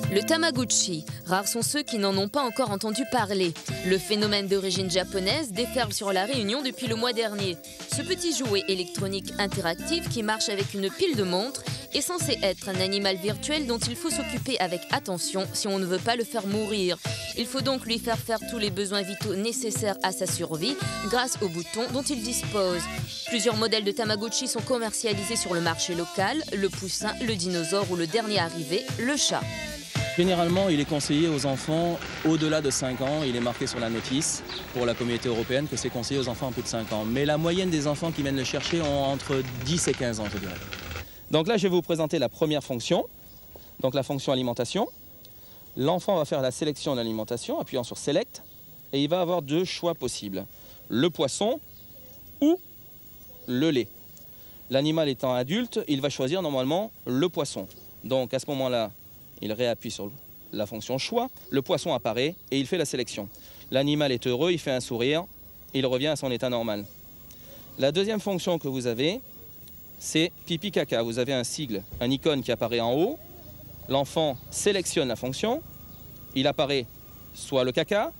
Le Tamagotchi, rares sont ceux qui n'en ont pas encore entendu parler. Le phénomène d'origine japonaise déferle sur la Réunion depuis le mois dernier. Ce petit jouet électronique interactif qui marche avec une pile de montres est censé être un animal virtuel dont il faut s'occuper avec attention si on ne veut pas le faire mourir. Il faut donc lui faire tous les besoins vitaux nécessaires à sa survie grâce aux boutons dont il dispose. Plusieurs modèles de Tamagotchi sont commercialisés sur le marché local, le poussin, le dinosaure ou le dernier arrivé, le chat. Généralement, il est conseillé aux enfants au-delà de 5 ans. Il est marqué sur la notice pour la communauté européenne que c'est conseillé aux enfants en plus de 5 ans. Mais la moyenne des enfants qui viennent le chercher ont entre 10 et 15 ans, je dirais. Donc là, je vais vous présenter la première fonction, donc la fonction alimentation. L'enfant va faire la sélection de l'alimentation, appuyant sur Select, et il va avoir 2 choix possibles. Le poisson ou le lait. L'animal étant adulte, il va choisir normalement le poisson. Donc à ce moment-là, il réappuie sur la fonction choix, le poisson apparaît et il fait la sélection. L'animal est heureux, il fait un sourire, il revient à son état normal. La deuxième fonction que vous avez, c'est pipi caca. Vous avez un sigle, un icône qui apparaît en haut. L'enfant sélectionne la fonction, il apparaît soit le caca,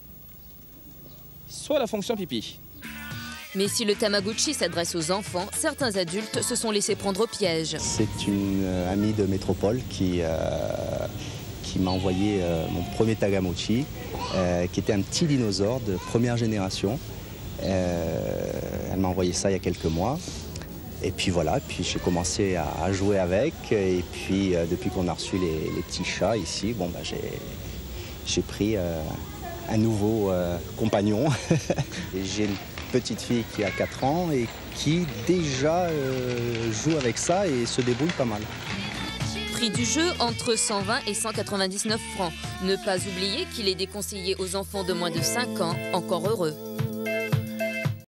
soit la fonction pipi. Mais si le Tamagotchi s'adresse aux enfants, certains adultes se sont laissés prendre au piège. C'est une amie de métropole qui m'a envoyé mon premier Tamagotchi, qui était un petit dinosaure de première génération. Elle m'a envoyé ça il y a quelques mois. Et puis voilà, puis j'ai commencé à jouer avec. Et puis depuis qu'on a reçu les petits chats ici, bon, bah, j'ai pris un nouveau compagnon. Et j'ai une petite fille qui a 4 ans et qui déjà joue avec ça et se débrouille pas mal. Prix du jeu entre 120 et 199 francs. Ne pas oublier qu'il est déconseillé aux enfants de moins de 5 ans, encore heureux.